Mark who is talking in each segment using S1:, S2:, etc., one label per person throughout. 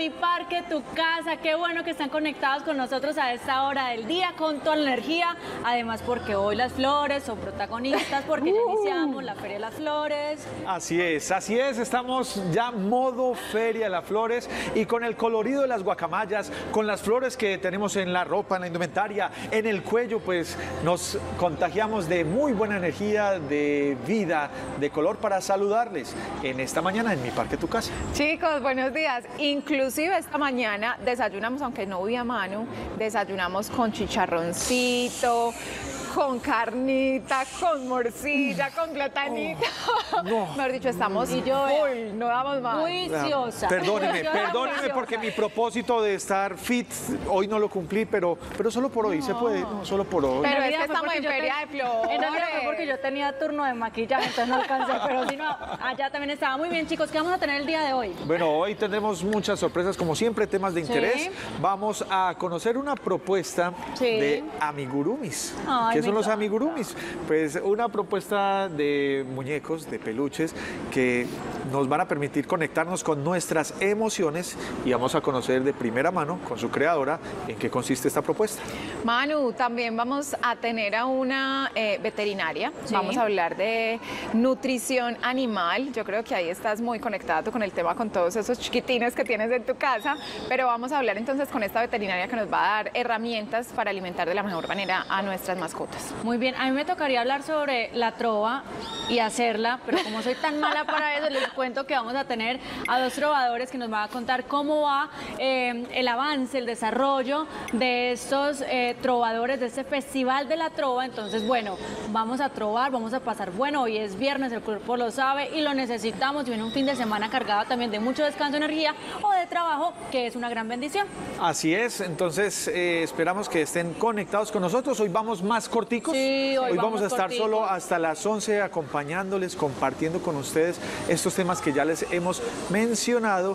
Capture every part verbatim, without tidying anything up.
S1: Mi Parque, Tu Casa. Qué bueno que están conectados con nosotros a esta hora del día con toda la energía. Además, porque hoy las flores son protagonistas, porque ya iniciamos la Feria de las Flores.
S2: Así es, así es. Estamos ya modo Feria de las Flores y con el colorido de las guacamayas, con las flores que tenemos en la ropa, en la indumentaria, en el cuello, pues nos contagiamos de muy buena energía, de vida, de color para saludarles en esta mañana en Mi Parque, Tu Casa.
S3: Chicos, buenos días. Inclusive esta mañana desayunamos, aunque no vi a Manu, desayunamos con chicharroncito, con carnita, con morcilla, con platanita. Oh, no. Mejor dicho, estamos y yo, full, no damos más.
S1: Juiciosa.
S2: Perdóneme, perdóneme porque mi propósito de estar fit hoy no lo cumplí, pero, pero solo por hoy no. Se puede, no, solo por hoy.
S3: Pero es que estamos en Feria de Flores.
S1: En realidad fue porque yo tenía turno de maquillaje, entonces no alcancé, pero si no, allá también estaba. Muy bien, chicos, ¿qué vamos a tener el día de hoy?
S2: Bueno, hoy tendremos muchas sorpresas, como siempre, temas de interés. Sí. Vamos a conocer una propuesta sí. de amigurumis. Ay, ¿qué son los amigurumis? Pues una propuesta de muñecos, de peluches, que nos van a permitir conectarnos con nuestras emociones y vamos a conocer de primera mano con su creadora en qué consiste esta propuesta.
S3: Manu, también vamos a tener a una eh, veterinaria, sí. Vamos a hablar de nutrición animal. Yo creo que ahí estás muy conectado con el tema, con todos esos chiquitines que tienes en tu casa, pero vamos a hablar entonces con esta veterinaria que nos va a dar herramientas para alimentar de la mejor manera a nuestras mascotas.
S1: Muy bien, a mí me tocaría hablar sobre la trova y hacerla, pero como soy tan mala para eso, les cuento que vamos a tener a dos trovadores que nos van a contar cómo va eh, el avance, el desarrollo de estos eh, trovadores, de este Festival de la Trova. Entonces, bueno, vamos a trovar, vamos a pasar, bueno, hoy es viernes, el cuerpo lo sabe y lo necesitamos, y viene un fin de semana cargado también de mucho descanso, energía o de trabajo, que es una gran bendición.
S2: Así es, entonces eh, esperamos que estén conectados con nosotros. Hoy vamos más corticos.
S1: Sí, hoy,
S2: hoy
S1: vamos,
S2: vamos a estar
S1: cortico.
S2: solo hasta las once acompañándoles, compartiendo con ustedes estos temas que ya les hemos mencionado,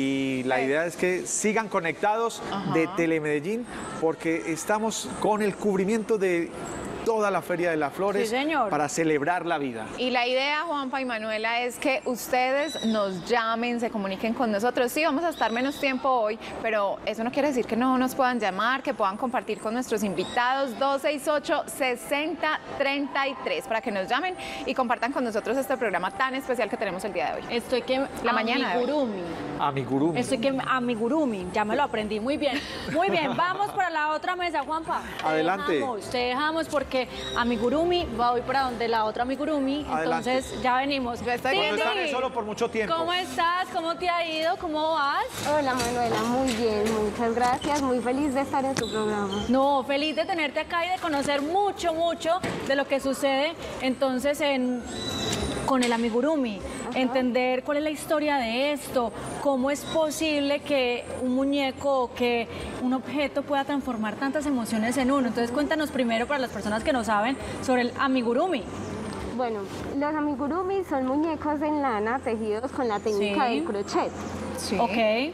S2: y la idea es que sigan conectados. Ajá. De Telemedellín, porque estamos con el cubrimiento de toda la Feria de las Flores, sí, señor, para celebrar la vida.
S3: Y la idea, Juanpa y Manuela, es que ustedes nos llamen, se comuniquen con nosotros. Sí, vamos a estar menos tiempo hoy, pero eso no quiere decir que no nos puedan llamar, que puedan compartir con nuestros invitados. Dos seis ocho, seis cero tres tres para que nos llamen y compartan con nosotros este programa tan especial que tenemos el día de hoy.
S1: Estoy que
S3: la mañana
S1: amigurumi.
S2: Amigurumi.
S1: Estoy que amigurumi, ya me lo aprendí muy bien. Muy bien, vamos para la otra mesa, Juanpa.
S2: Adelante.
S1: Te dejamos, te dejamos porque que amigurumi va hoy para donde la otra amigurumi.
S2: Adelante.
S1: Entonces ya venimos.
S2: Yo estoy no estaré solo por mucho tiempo.
S1: ¿Cómo estás? ¿Cómo te ha ido? ¿Cómo vas?
S4: Hola Manuela, muy bien, muchas gracias, muy feliz de estar en tu programa.
S1: No, feliz de tenerte acá y de conocer mucho, mucho de lo que sucede entonces en con el amigurumi. Ajá. Entender cuál es la historia de esto, cómo es posible que un muñeco o que un objeto pueda transformar tantas emociones en uno. Entonces cuéntanos primero, para las personas que no saben, sobre el amigurumi.
S4: Bueno, los amigurumis son muñecos en lana tejidos con la técnica sí. del crochet.
S1: Sí. Ok.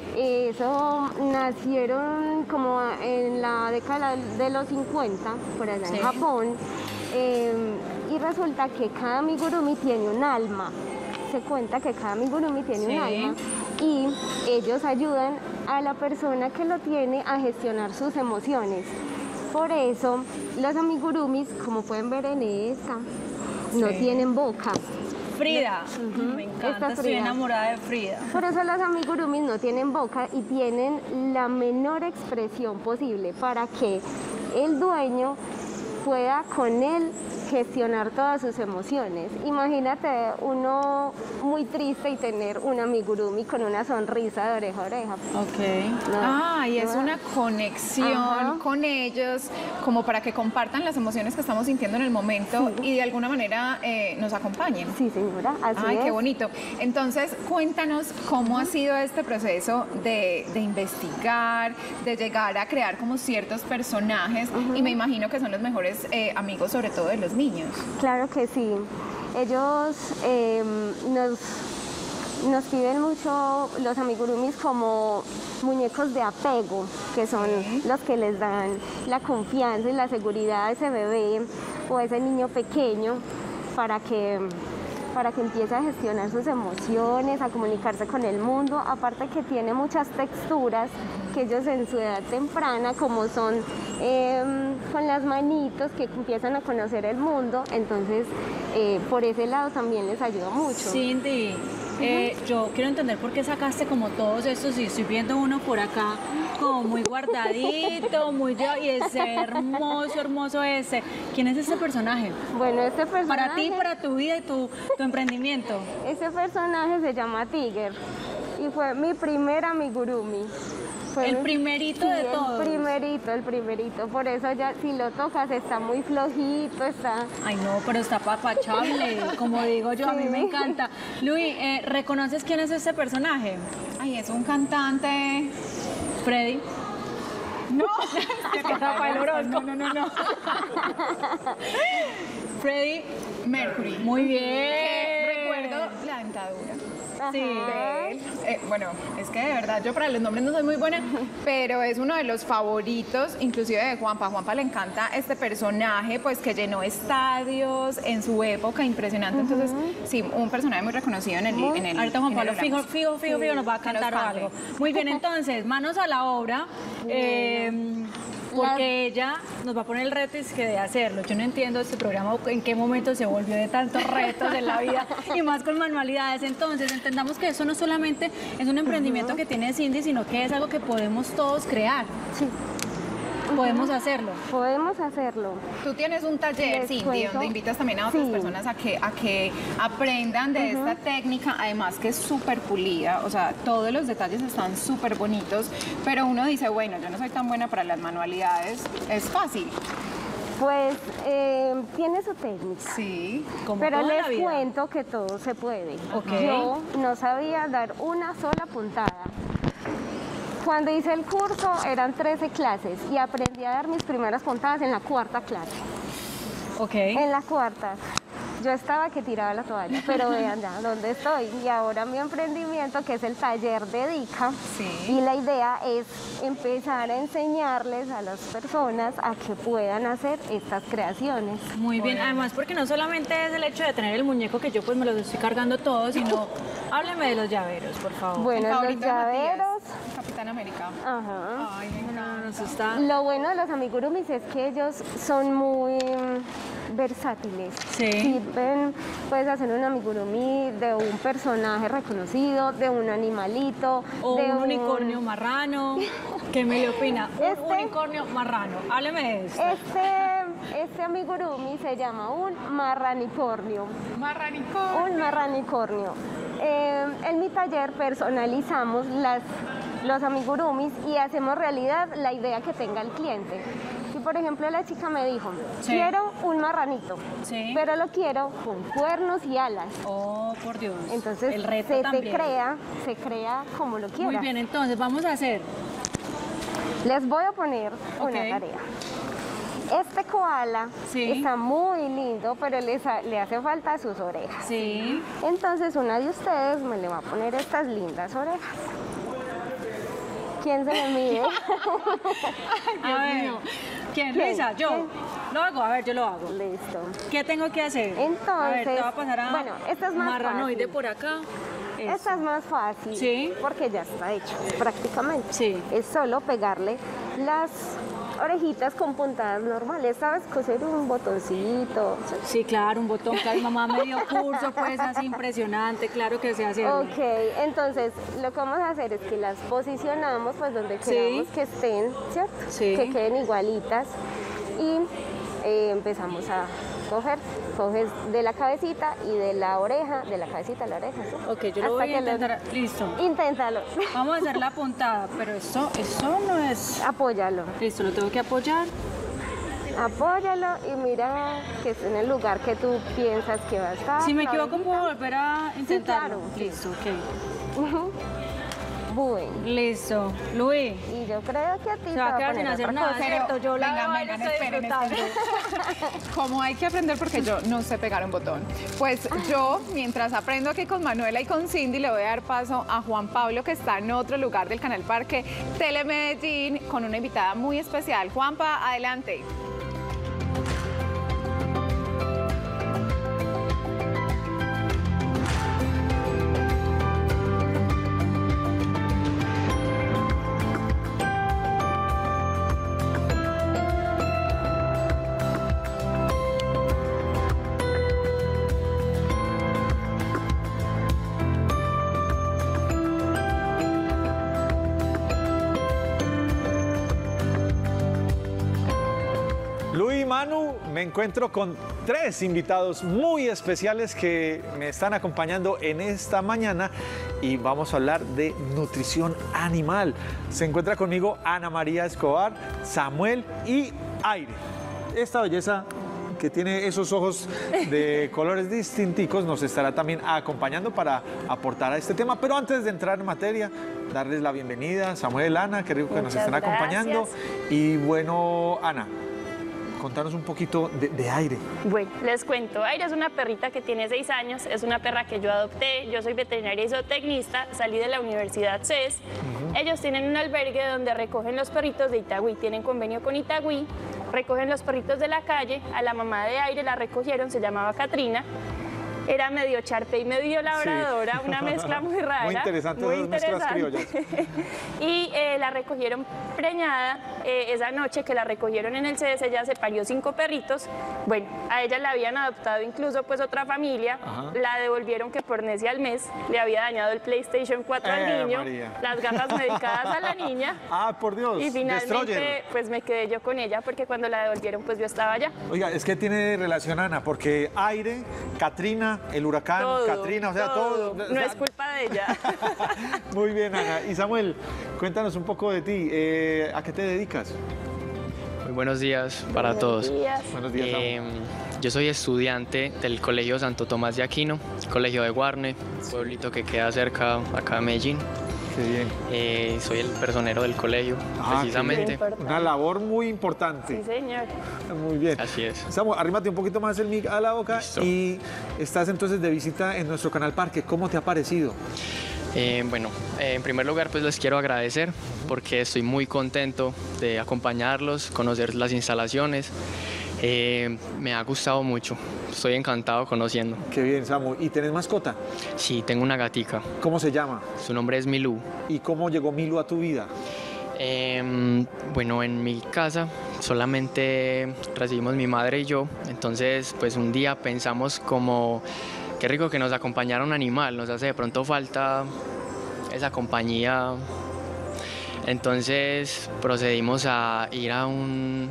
S4: Eso nacieron como en la década de los cincuenta, por allá sí. en Japón. Eh, y resulta que cada amigurumi tiene un alma. Se cuenta que cada amigurumi tiene sí. un alma y ellos ayudan a la persona que lo tiene a gestionar sus emociones. Por eso los amigurumis, como pueden ver en esta, sí. no tienen boca.
S1: Frida, uh-huh. me encanta, estoy enamorada de Frida.
S4: Por eso los amigurumis no tienen boca y tienen la menor expresión posible para que el dueño pueda con él gestionar todas sus emociones. Imagínate uno muy triste y tener un amigurumi con una sonrisa de oreja a oreja.
S3: Ok. No, ah, y no. es una conexión Ajá. con ellos, como para que compartan las emociones que estamos sintiendo en el momento sí. y de alguna manera eh, nos acompañen.
S4: Sí, señora, así
S3: Ay,
S4: es.
S3: qué bonito. Entonces, cuéntanos cómo ha sido este proceso de, de investigar, de llegar a crear como ciertos personajes, uh-huh. y me imagino que son los mejores eh, amigos, sobre todo de los niños.
S4: Claro que sí. Ellos eh, nos, nos piden mucho los amigurumis como muñecos de apego, que son sí. los que les dan la confianza y la seguridad a ese bebé o a ese niño pequeño para que, para que empiece a gestionar sus emociones, a comunicarse con el mundo, aparte que tiene muchas texturas que ellos en su edad temprana, como son eh, con las manitos, que empiezan a conocer el mundo, entonces eh, por ese lado también les ayuda mucho.
S1: Cindy, eh, yo quiero entender por qué sacaste como todos estos, y estoy viendo uno por acá como muy guardadito, muy yo, y es hermoso, hermoso ese. ¿Quién es ese personaje?
S4: Bueno, este personaje...
S1: Para ti, para tu vida y tu, tu emprendimiento.
S4: Este personaje se llama Tiger y fue mi primer amigurumi. Fue
S1: el
S4: mi...
S1: primerito
S4: sí,
S1: de todos.
S4: El primerito, el primerito. Por eso ya si lo tocas está muy flojito, está...
S1: Ay no, pero está papachable, como digo yo, sí. A mí me encanta. Luis, eh, ¿reconoces quién es este personaje?
S3: Ay, es un cantante...
S1: Freddy.
S3: No,
S1: es que Rafael Orozco.
S3: No, no, no, no.
S1: Freddie
S3: Mercury.
S1: Muy bien.
S3: Que recuerdo la dentadura.
S1: Sí.
S3: De él. Eh, bueno, es que de verdad yo para los nombres no soy muy buena, pero es uno de los favoritos, inclusive de Juanpa. A Juanpa le encanta este personaje, pues que llenó estadios en su época, impresionante. Uh-huh. Entonces, sí, un personaje muy reconocido en el...
S1: Uh-huh.
S3: en el
S1: Ahorita Juan Pablo, fijo, fijo, fijo, fijo, nos va a cantar o algo. Muy bien, entonces, manos a la obra. Eh, porque ella nos va a poner el reto que de hacerlo. Yo no entiendo este programa en qué momento se volvió de tantos retos en la vida y más con manualidades. Entonces, entendamos que eso no solamente es un emprendimiento uh-huh. que tiene Cindy, sino que es algo que podemos todos crear.
S4: Sí.
S1: Podemos hacerlo.
S4: Podemos hacerlo.
S3: Tú tienes un taller,
S4: Les
S3: Cindy,
S4: cuento.
S3: donde invitas también a otras
S4: Sí.
S3: personas a que, a que aprendan de uh-huh. esta técnica, además que es súper pulida, o sea, todos los detalles están súper bonitos, pero uno dice, bueno, yo no soy tan buena para las manualidades, es fácil.
S4: Pues eh, tiene su técnica.
S3: Sí,
S1: como
S4: pero
S1: toda
S4: les
S1: la vida.
S4: cuento que todo se puede.
S1: Okay.
S4: Yo no sabía dar una sola puntada. Cuando hice el curso eran trece clases y aprendí a dar mis primeras puntadas en la cuarta clase.
S1: Ok.
S4: En la cuarta. Yo estaba que tiraba la toalla, pero vean ya dónde estoy. Y ahora mi emprendimiento, que es el taller de Dica,
S3: sí.
S4: y la idea es empezar a enseñarles a las personas a que puedan hacer estas creaciones.
S1: Muy bien,
S3: Bueno.
S1: además porque no solamente es el hecho de tener el muñeco, que yo pues me lo estoy cargando todo, sino hábleme de los llaveros, por favor.
S4: Bueno,
S3: El
S4: los
S3: favorito de
S4: llaveros...
S3: Matías, Capitán América.
S4: Ajá.
S3: Ay, me
S1: No,
S3: encanta.
S1: nos está...
S4: Lo bueno de los amigurumis es que ellos son muy versátiles.
S1: Sí.
S4: Sirven, puedes hacer un amigurumi de un personaje reconocido, de un animalito,
S1: O
S4: de
S1: un unicornio marrano. ¿Qué me le opina? Un
S4: Este-
S1: unicornio marrano. Hábleme de esto.
S4: Este, este amigurumi se llama un marranicornio.
S3: Marranicornio.
S4: Un marranicornio. Eh, en mi taller personalizamos las, los amigurumis y hacemos realidad la idea que tenga el cliente. Si por ejemplo la chica me dijo,
S1: Sí.
S4: quiero un marranito,
S1: Sí.
S4: pero lo quiero con cuernos y alas.
S1: Oh, por Dios.
S4: Entonces
S1: el reto
S4: se
S1: también.
S4: te crea, se crea como lo quieras.
S1: Muy bien, entonces vamos a hacer.
S4: Les voy a poner
S1: Ok.
S4: una tarea. Este koala
S1: Sí.
S4: está muy lindo, pero le, sa- le hace falta sus orejas.
S1: Sí.
S4: Entonces una de ustedes me le va a poner estas lindas orejas. ¿Quién se le mide?
S1: A ver. ¿Quién?
S4: ¿Quién?
S1: Luisa, yo.
S4: ¿Quién?
S1: Lo hago, a ver, yo lo hago.
S4: Listo.
S1: ¿Qué tengo que hacer?
S4: Entonces,
S1: a ver, te voy a pasar a
S4: bueno, esta es más
S1: marranoide
S4: fácil.
S1: por acá. Eso.
S4: Esta es más fácil,
S1: Sí.
S4: porque ya está hecho, prácticamente.
S1: Sí.
S4: Es solo pegarle las orejitas con puntadas normales, ¿sabes? Coser un botoncito.
S1: Sí, claro, un botón que mi mamá me dio curso, pues así impresionante, claro que se hace.
S4: Ok, entonces lo que vamos a hacer es que las posicionamos pues donde
S1: Sí.
S4: queramos que estén, ¿cierto?
S1: Sí.
S4: Que queden igualitas y eh, empezamos a coger, coges de la cabecita y de la oreja, de la cabecita a la oreja, ¿sí?
S1: Ok, yo lo
S4: Hasta
S1: voy a
S4: que lo-
S1: intentar. Listo.
S4: Inténtalo,
S1: Vamos a hacer la puntada, pero eso, eso no es.
S4: apóyalo,
S1: Listo, lo tengo que apoyar.
S4: apóyalo y mira que esté en el lugar que tú piensas que va a estar.
S1: Si me
S4: la
S1: equivoco,
S4: orejita.
S1: puedo volver a intentarlo.
S4: claro.
S1: Listo, ok.
S4: Ujú. Bueno,
S1: Listo. Luis.
S4: y yo creo que a ti
S1: Se va a
S4: te
S1: quedar
S4: poner
S1: sin hacer
S4: otra
S1: nada,
S4: cosa.
S1: ¿cierto? Yo la
S3: Venga,
S1: veo y
S3: vengan,
S1: estoy
S3: esperen,
S1: disfrutando.
S3: Como hay que aprender porque yo no sé pegar un botón. Pues yo, mientras aprendo aquí con Manuela y con Cindy, le voy a dar paso a Juan Pablo, que está en otro lugar del Canal Parque Telemedellín, con una invitada muy especial. Juanpa, adelante.
S2: Luis y Manu, me encuentro con tres invitados muy especiales que me están acompañando en esta mañana y vamos a hablar de nutrición animal. Se encuentra conmigo Ana María Escobar, Samuel y Aire. Esta belleza que tiene esos ojos de colores distintivos nos estará también acompañando para aportar a este tema. Pero antes de entrar en materia, darles la bienvenida, Samuel, Ana, qué rico que nos estén acompañando. Y bueno, Ana, contanos un poquito de, de Aire.
S5: Bueno, les cuento. Aire es una perrita que tiene seis años, es una perra que yo adopté, yo soy veterinaria y zootecnista, salí de la Universidad C E S. Uh-huh. Ellos tienen un albergue donde recogen los perritos de Itagüí, tienen convenio con Itagüí, recogen los perritos de la calle, a la mamá de Aire la recogieron, se llamaba Catrina. Era medio charpe y medio labradora, sí. Una mezcla muy rara.
S2: Muy interesante, muy interesante. Mezclas criollas.
S5: Y eh, la recogieron preñada. Eh, esa noche que la recogieron en el C E S, ella se parió cinco perritos. Bueno, a ella la habían adoptado incluso pues otra familia. Ajá. La devolvieron que por necia al mes le había dañado el PlayStation cuatro eh, al niño, María. Las gafas medicadas a la niña.
S2: Ah, por Dios.
S5: Y finalmente Destroyer. Pues me quedé yo con ella porque cuando la devolvieron pues yo estaba allá.
S2: Oiga, es que tiene relación, Ana, porque Aire, Catrina, el huracán, todo, Catrina, o sea, todo. todo.
S5: No es culpa de ella.
S2: Muy bien, Ana. Y Samuel, cuéntanos un poco de ti. Eh, ¿A qué te dedicas?
S6: Muy buenos días para
S5: buenos
S6: todos.
S5: Días.
S2: Buenos días,
S6: eh, yo soy estudiante del Colegio Santo Tomás de Aquino, Colegio de Guarne, pueblito que queda cerca acá de Medellín.
S2: Qué bien.
S6: Eh, soy el personero del colegio, ah, precisamente.
S2: Una labor muy importante.
S5: Sí, señor.
S2: Muy bien.
S6: Así es.
S2: Samuel, arrímate un poquito más el mic a la boca.
S6: Listo.
S2: Y estás entonces de visita en nuestro canal Parque. ¿Cómo te ha parecido?
S6: Eh, bueno, eh, en primer lugar pues les quiero agradecer porque estoy muy contento de acompañarlos, conocer las instalaciones. Eh, me ha gustado mucho, estoy encantado conociendo.
S2: Qué bien, Samu. ¿Y tenés mascota?
S6: Sí, tengo una gatica.
S2: ¿Cómo se llama?
S6: Su nombre es Milú.
S2: ¿Y cómo llegó Milú a tu vida?
S6: Eh, bueno, en mi casa solamente recibimos mi madre y yo, entonces pues un día pensamos como qué rico que nos acompañara un animal, nos hace de pronto falta esa compañía. Entonces procedimos a ir a un...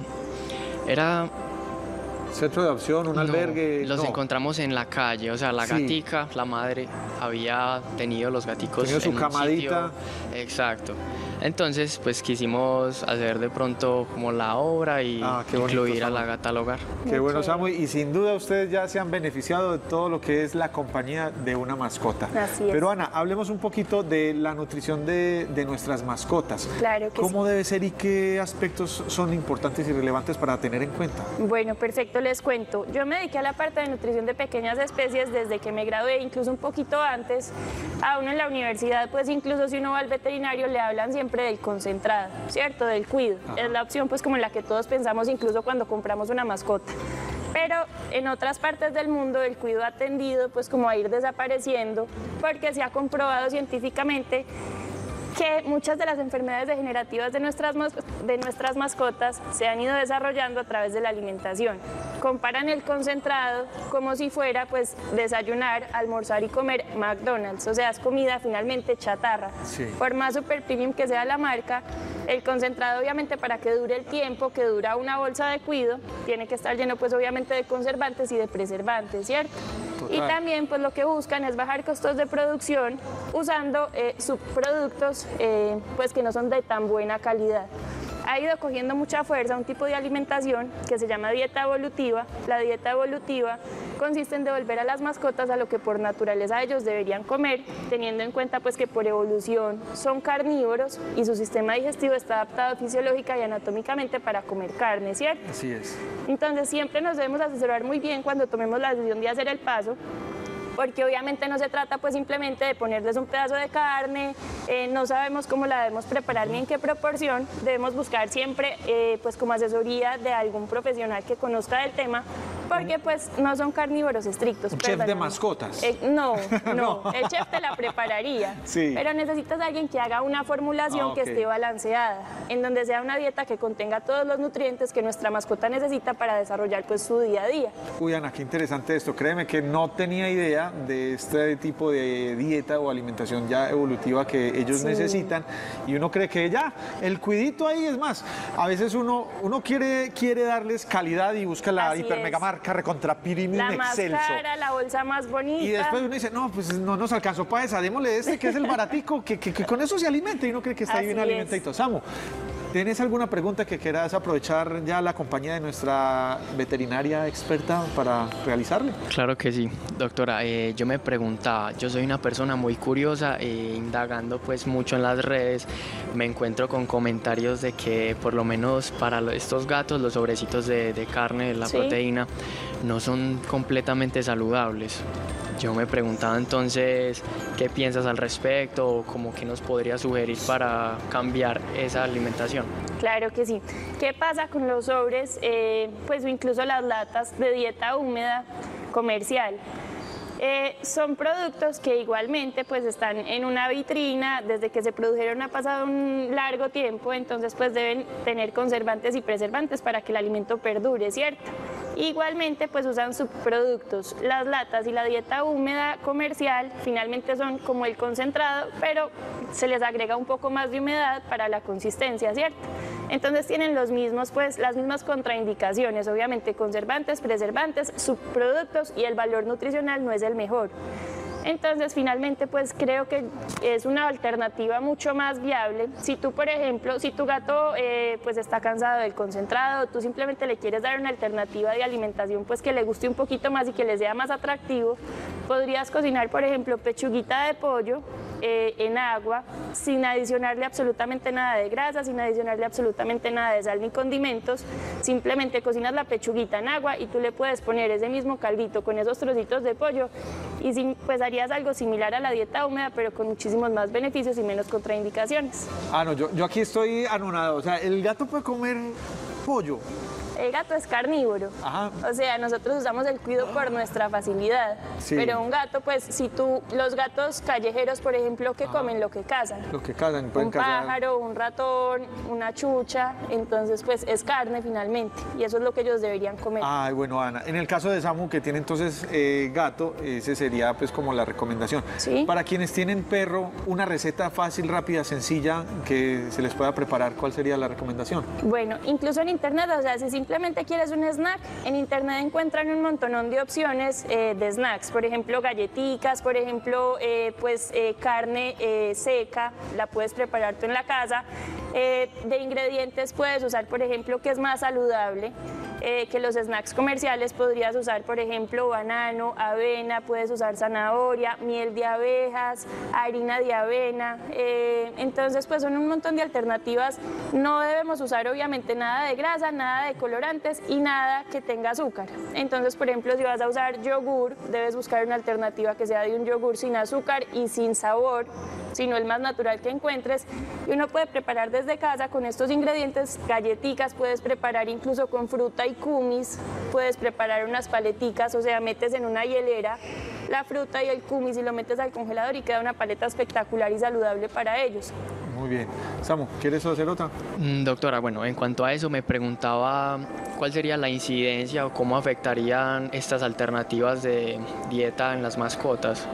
S6: Era...
S2: ¿Centro de adopción, un
S6: no,
S2: albergue?
S6: Los
S2: no.
S6: encontramos en la calle, o sea, la sí. gatica, la madre había tenido los gaticos
S2: Tenía su
S6: en
S2: camadita.
S6: Un sitio. Exacto. Entonces, pues quisimos hacer de pronto como la obra y ah, incluir bonito, a la gata al hogar.
S2: Qué bueno, Samu. Y sin duda ustedes ya se han beneficiado de todo lo que es la compañía de una mascota.
S5: Así es.
S2: Pero Ana, hablemos un poquito de la nutrición de, de nuestras mascotas.
S5: Claro que
S2: ¿Cómo
S5: sí.
S2: debe ser y qué aspectos son importantes y relevantes para tener en cuenta?
S5: Bueno, perfecto, les cuento. Yo me dediqué a la parte de nutrición de pequeñas especies desde que me gradué, incluso un poquito antes. A uno en la universidad, pues incluso si uno va al veterinario le hablan siempre del concentrado, ¿cierto? Del cuido. Ajá. Es la opción pues como en la que todos pensamos incluso cuando compramos una mascota. Pero en otras partes del mundo el cuido ha tendido pues como a ir desapareciendo porque se ha comprobado científicamente que muchas de las enfermedades degenerativas de nuestras, de nuestras mascotas se han ido desarrollando a través de la alimentación. Comparan el concentrado como si fuera pues desayunar, almorzar y comer McDonald's, o sea, es comida finalmente chatarra. Sí. Por más super premium que sea la marca, el concentrado obviamente para que dure el tiempo que dura una bolsa de cuido, tiene que estar lleno pues obviamente de conservantes y de preservantes, ¿cierto? Total. Y también pues lo que buscan es bajar costos de producción usando eh, subproductos eh, pues que no son de tan buena calidad. Ha ido cogiendo mucha fuerza un tipo de alimentación que se llama dieta evolutiva. La dieta evolutiva consiste en devolver a las mascotas a lo que por naturaleza ellos deberían comer, teniendo en cuenta pues que por evolución son carnívoros y su sistema digestivo está adaptado fisiológica y anatómicamente para comer carne, ¿cierto?
S2: Así es.
S5: Entonces siempre nos debemos asesorar muy bien cuando tomemos la decisión de hacer el paso, porque obviamente no se trata pues simplemente de ponerles un pedazo de carne, eh, no sabemos cómo la debemos preparar ni en qué proporción, debemos buscar siempre eh, pues como asesoría de algún profesional que conozca del tema, Porque pues no son carnívoros estrictos.
S2: Un chef de mascotas.
S5: Eh, no, no, no, el chef te la prepararía,
S2: sí.
S5: Pero necesitas a alguien que haga una formulación ah, okay. que esté balanceada, en donde sea una dieta que contenga todos los nutrientes que nuestra mascota necesita para desarrollar pues su día a día.
S2: Uy, Ana, qué interesante esto. Créeme que no tenía idea de este tipo de dieta o alimentación ya evolutiva que ellos sí. necesitan, y uno cree que ya, el cuidito ahí es más. A veces uno, uno quiere, quiere darles calidad y busca la Así hiper mega marca recontra pirimín
S5: la
S2: excelso.
S5: más cara, la bolsa más bonita.
S2: Y después uno dice, no, pues no nos alcanzó para esa, démosle este que es el baratico, que, que, que con eso se alimenta, y uno cree que está Así ahí bien alimentadito. Samu, ¿tienes alguna pregunta que quieras aprovechar ya la compañía de nuestra veterinaria experta para realizarle?
S6: Claro que sí, doctora. Eh, yo me preguntaba, yo soy una persona muy curiosa, eh, indagando pues mucho en las redes, me encuentro con comentarios de que por lo menos para estos gatos los sobrecitos de, de carne, la ¿Sí? proteína, no son completamente saludables. Yo me preguntaba entonces, ¿qué piensas al respecto? O ¿cómo que nos podría sugerir para cambiar esa alimentación?
S5: Claro que sí. ¿Qué pasa con los sobres, eh, pues incluso las latas de dieta húmeda comercial? Eh, son productos que igualmente pues están en una vitrina, desde que se produjeron ha pasado un largo tiempo, entonces pues deben tener conservantes y preservantes para que el alimento perdure, ¿cierto? Igualmente pues usan subproductos. Las latas y la dieta húmeda comercial finalmente son como el concentrado, pero se les agrega un poco más de humedad para la consistencia, ¿cierto? Entonces tienen los mismos, pues, las mismas contraindicaciones, obviamente conservantes, preservantes, subproductos, y el valor nutricional no es el mejor. Entonces, finalmente, pues creo que es una alternativa mucho más viable. Si tú, por ejemplo, si tu gato eh, pues está cansado del concentrado, tú simplemente le quieres dar una alternativa de alimentación pues que le guste un poquito más y que le sea más atractivo, podrías cocinar, por ejemplo, pechuguita de pollo eh, en agua, sin adicionarle absolutamente nada de grasa, sin adicionarle absolutamente nada de sal ni condimentos. Simplemente cocinas la pechuguita en agua y tú le puedes poner ese mismo caldito con esos trocitos de pollo, y sin, pues harías algo similar a la dieta húmeda, pero con muchísimos más beneficios y menos contraindicaciones.
S2: Ah, no, yo, yo aquí estoy anonadado. O sea, ¿el gato puede comer pollo?
S5: El gato es carnívoro. Ajá. O sea, nosotros usamos el cuido por nuestra facilidad. Sí. Pero un gato, pues, si tú, los gatos callejeros, por ejemplo, que Ajá. comen lo que cazan.
S2: Lo que cazan, pueden
S5: Un
S2: cazar.
S5: pájaro, un ratón, una chucha, entonces, pues, es carne finalmente. Y eso es lo que ellos deberían comer.
S2: Ay, bueno, Ana, en el caso de Samu, que tiene entonces eh, gato, ese sería, pues, como la recomendación.
S5: Sí.
S2: Para quienes tienen perro, una receta fácil, rápida, sencilla, que se les pueda preparar, ¿cuál sería la recomendación?
S5: Bueno, incluso en internet, o sea, si simplemente quieres un snack, en internet encuentran un montonón de opciones eh, de snacks, por ejemplo galletitas, por ejemplo eh, pues eh, carne eh, seca, la puedes preparar tú en la casa. Eh, de ingredientes puedes usar, por ejemplo, que es más saludable eh, que los snacks comerciales. Podrías usar, por ejemplo, banano, avena, puedes usar zanahoria, miel de abejas, harina de avena. Eh, entonces, pues son un montón de alternativas. No debemos usar, obviamente, nada de grasa, nada de colorantes y nada que tenga azúcar. Entonces, por ejemplo, si vas a usar yogur, debes buscar una alternativa que sea de un yogur sin azúcar y sin sabor, sino el más natural que encuentres. Y uno puede preparar desde casa con estos ingredientes galletitas, puedes preparar incluso con fruta y kumis, puedes preparar unas paleticas, o sea, metes en una hielera la fruta y el kumis y lo metes al congelador y queda una paleta espectacular y saludable para ellos.
S2: Muy bien. Samu, ¿quieres hacer otra?
S6: Mm, doctora, bueno, en cuanto a eso me preguntaba cuál sería la incidencia o cómo afectarían estas alternativas de dieta en las mascotas.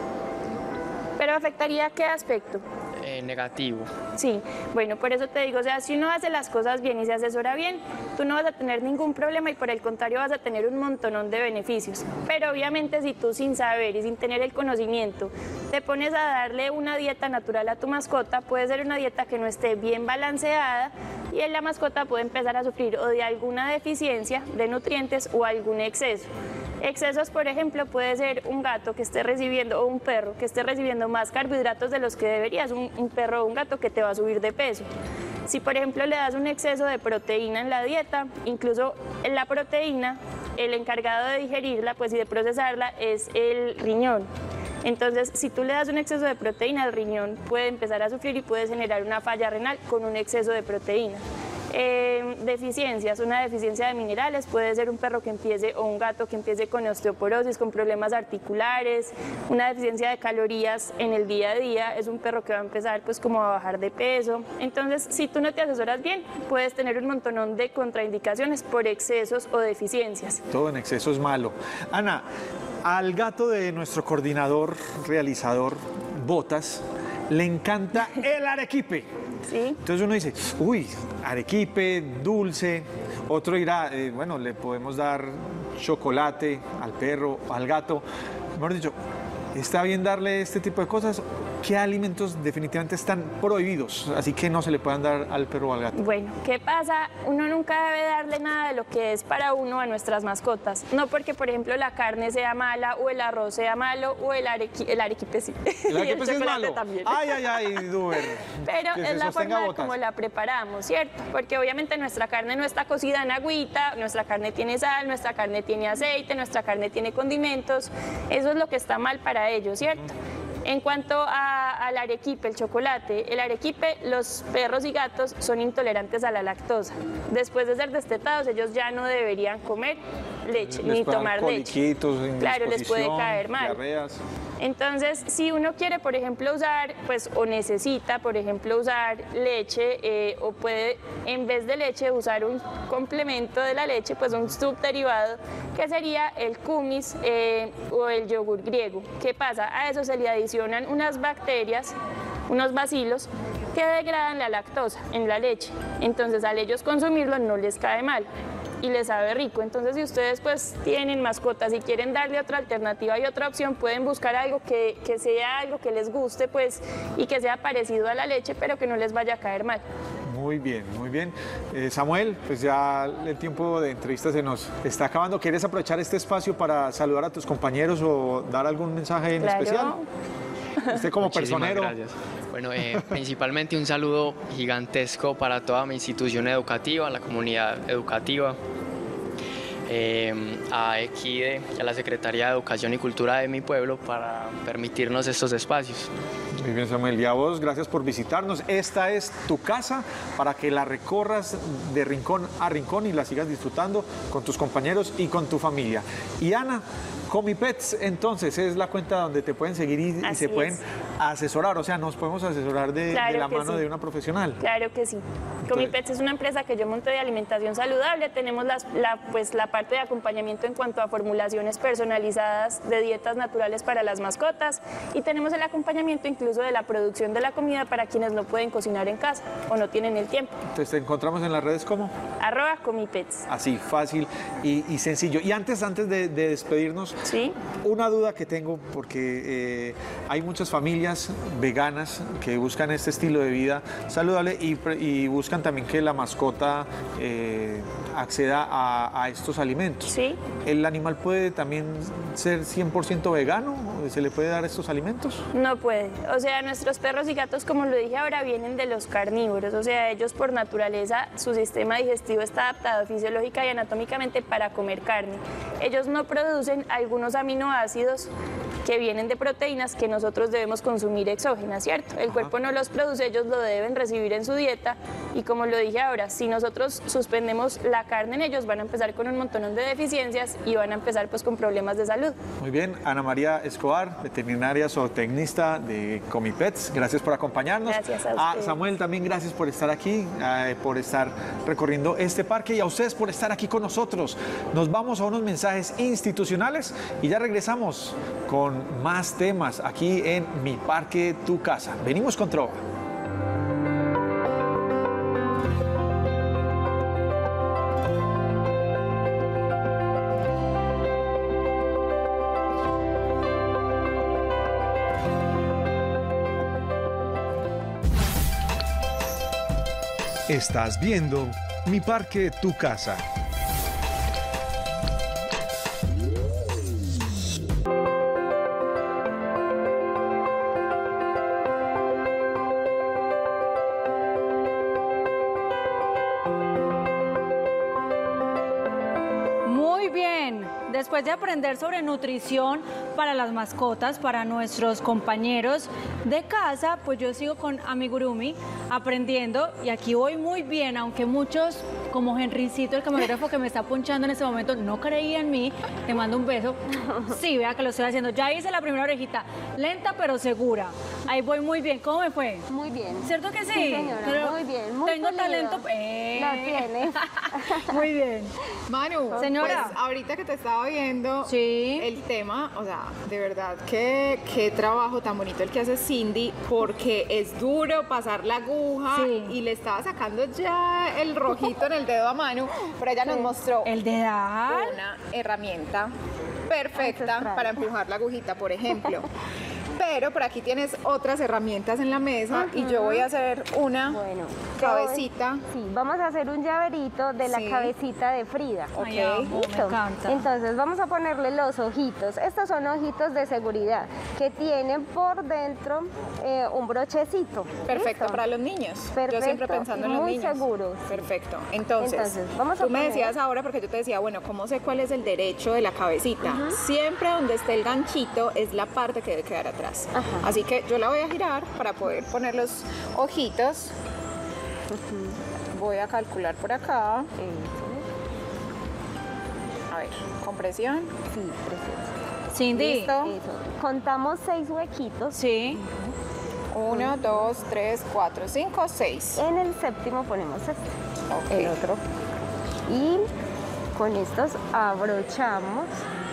S5: ¿Pero afectaría qué aspecto?
S6: Eh, negativo.
S5: Sí, bueno, por eso te digo, o sea, si uno hace las cosas bien y se asesora bien, tú no vas a tener ningún problema y por el contrario vas a tener un montonón de beneficios. Pero obviamente si tú sin saber y sin tener el conocimiento te pones a darle una dieta natural a tu mascota, puede ser una dieta que no esté bien balanceada y la mascota puede empezar a sufrir o de alguna deficiencia de nutrientes o algún exceso. Excesos, por ejemplo, puede ser un gato que esté recibiendo, o un perro que esté recibiendo más carbohidratos de los que deberías, un, un perro o un gato que te va a subir de peso. Si, por ejemplo, le das un exceso de proteína en la dieta, incluso en la proteína, el encargado de digerirla pues, y de procesarla es el riñón. Entonces, si tú le das un exceso de proteína, el riñón puede empezar a sufrir y puede generar una falla renal con un exceso de proteína. Eh, deficiencias, una deficiencia de minerales, puede ser un perro que empiece o un gato que empiece con osteoporosis, con problemas articulares, una deficiencia de calorías en el día a día, es un perro que va a empezar pues como a bajar de peso. Entonces, si tú no te asesoras bien, puedes tener un montonón de contraindicaciones por excesos o deficiencias.
S2: Todo en exceso es malo. Ana, al gato de nuestro coordinador, realizador, Botas, le encanta el arequipe.
S5: Sí.
S2: Entonces uno dice, uy, arequipe, dulce. Otro dirá, eh, bueno, le podemos dar chocolate al perro, al gato. Mejor dicho, ¿está bien darle este tipo de cosas? ¿Qué alimentos definitivamente están prohibidos? Así que no se le puedan dar al perro o al gato.
S5: Bueno, ¿qué pasa? Uno nunca debe darle nada de lo que es para uno a nuestras mascotas. No porque, por ejemplo, la carne sea mala o el arroz sea malo o el, arequi el arequipe sí.
S2: El arequipe sí es malo.
S5: También.
S2: Ay, ay, ay, Duber.
S5: Pero es la forma de cómo la preparamos, ¿cierto? Porque obviamente nuestra carne no está cocida en agüita, nuestra carne tiene sal, nuestra carne tiene aceite, nuestra carne tiene condimentos. Eso es lo que está mal para ellos, ¿cierto? En cuanto a, al arequipe, el chocolate, el arequipe, los perros y gatos son intolerantes a la lactosa. Después de ser destetados, ellos ya no deberían comer leche,
S2: les
S5: ni tomar leche. Claro, les puede caer mal.
S2: Diarreas.
S5: Entonces, si uno quiere, por ejemplo, usar, pues, o necesita, por ejemplo, usar leche, eh, o puede, en vez de leche, usar un complemento de la leche, pues un subderivado, que sería el kumis eh, o el yogur griego. ¿Qué pasa? A eso se le adicionan unas bacterias, unos bacilos, que degradan la lactosa en la leche. Entonces, al ellos consumirlo, no les cae mal y les sabe rico. Entonces, si ustedes pues tienen mascotas y quieren darle otra alternativa y otra opción, pueden buscar algo que, que sea algo que les guste pues y que sea parecido a la leche, pero que no les vaya a caer mal.
S2: Muy bien, muy bien. Eh, Samuel, pues ya el tiempo de entrevista se nos está acabando. ¿Quieres aprovechar este espacio para saludar a tus compañeros o dar algún mensaje en
S5: Claro.
S2: especial? Usted como
S6: Muchísimas
S2: personero.
S6: Gracias. Bueno, eh, principalmente un saludo gigantesco para toda mi institución educativa, la comunidad educativa, eh, a Equide y a la Secretaría de Educación y Cultura de mi pueblo para permitirnos estos espacios.
S2: Muy bien, Samuel. Y a vos, gracias por visitarnos. Esta es tu casa para que la recorras de rincón a rincón y la sigas disfrutando con tus compañeros y con tu familia. Y Ana, Comipets, entonces, es la cuenta donde te pueden seguir y, y se pueden
S5: es.
S2: asesorar. O sea, nos podemos asesorar de,
S5: Claro
S2: de la
S5: que
S2: mano
S5: sí.
S2: de una profesional.
S5: Claro que sí. Comipets es una empresa que yo monté de alimentación saludable. Tenemos las, la, pues, la parte de acompañamiento en cuanto a formulaciones personalizadas de dietas naturales para las mascotas y tenemos el acompañamiento incluso de la producción de la comida para quienes no pueden cocinar en casa o no tienen el tiempo.
S2: Entonces, te encontramos en las redes como
S5: Arroba Comipets.
S2: así, fácil y, y sencillo. Y antes, antes de, de despedirnos,
S5: Sí.
S2: una duda que tengo, porque eh, hay muchas familias veganas que buscan este estilo de vida saludable y, pre- y buscan también que la mascota eh, acceda a, a estos alimentos.
S5: Sí.
S2: ¿El animal puede también ser cien por ciento vegano? ¿Se le puede dar estos alimentos?
S5: No puede. O sea, nuestros perros y gatos, como lo dije ahora, vienen de los carnívoros. O sea, ellos por naturaleza, su sistema digestivo está adaptado fisiológica y anatómicamente para comer carne. Ellos no producen algunos aminoácidos que vienen de proteínas que nosotros debemos consumir exógenas, ¿cierto? El cuerpo no los produce, ellos lo deben recibir en su dieta y como lo dije ahora, si nosotros suspendemos la carne en ellos, van a empezar con un montón de deficiencias y van a empezar pues con problemas de salud.
S2: Muy bien, Ana María Escobar, veterinaria zootecnista de Comipets, gracias por acompañarnos.
S5: Gracias a
S2: A
S5: ustedes.
S2: Samuel también gracias por estar aquí, eh, por estar recorriendo este parque y a ustedes por estar aquí con nosotros. Nos vamos a unos mensajes institucionales y ya regresamos con más temas aquí en Mi Parque, Tu Casa. Venimos con Trova.
S7: Estás viendo Mi Parque, Tu Casa.
S1: Muy bien, después de aprender sobre nutrición para las mascotas, para nuestros compañeros de casa, pues yo sigo con Amigurumi aprendiendo y aquí voy muy bien, aunque muchos, como Henricito, el camarógrafo que me está punchando en este momento, no creía en mí. Te mando un beso. Sí, vea que lo estoy haciendo. Ya hice la primera orejita, lenta pero segura. Ahí voy muy bien. ¿Cómo me fue?
S4: Muy bien.
S1: ¿Cierto que sí?
S4: Sí, señora,
S1: pero
S4: muy bien. Muy
S1: tengo
S4: pulido.
S1: talento. Eh.
S4: Lo tienes.
S1: Muy bien.
S3: Manu,
S1: señora,
S3: pues ahorita que te estaba viendo
S1: sí,
S3: el tema, o sea, de verdad, qué, qué trabajo tan bonito el que hace Cindy, porque es duro pasar la aguja
S1: sí.
S3: y le estaba sacando ya el rojito en el dedo a Manu, pero ella sí. nos mostró
S1: el dedal,
S3: una herramienta perfecta para empujar la agujita, por ejemplo. Pero por aquí tienes otras herramientas en la mesa uh-huh. y yo voy a hacer una bueno, cabecita.
S4: Sí, vamos a hacer un llaverito de la sí. cabecita de Frida.
S1: Ok, Ay, amo, me encanta.
S4: Entonces vamos a ponerle los ojitos. Estos son ojitos de seguridad que tienen por dentro eh, un brochecito.
S3: Perfecto, ¿listo? Para los niños.
S4: Perfecto.
S3: Yo siempre pensando en los
S4: muy
S3: niños.
S4: Muy seguros.
S3: Perfecto. Entonces,
S4: Entonces vamos a
S3: tú
S4: poner...
S3: me decías ahora, porque yo te decía, bueno, ¿cómo sé cuál es el derecho de la cabecita? Uh-huh. Siempre donde esté el ganchito es la parte que debe quedar atrás. Ajá. Así que yo la voy a girar para poder poner los ojitos. Uh-huh. Voy a calcular por acá. Uh-huh. A ver, compresión.
S4: Sí, presión.
S1: Cindy.
S3: ¿Listo?
S4: Eso. Contamos seis huequitos.
S1: Sí.
S3: Uno, dos, tres, cuatro, cinco, seis.
S4: En el séptimo ponemos este.
S3: Okay.
S4: El otro. Y con estos abrochamos.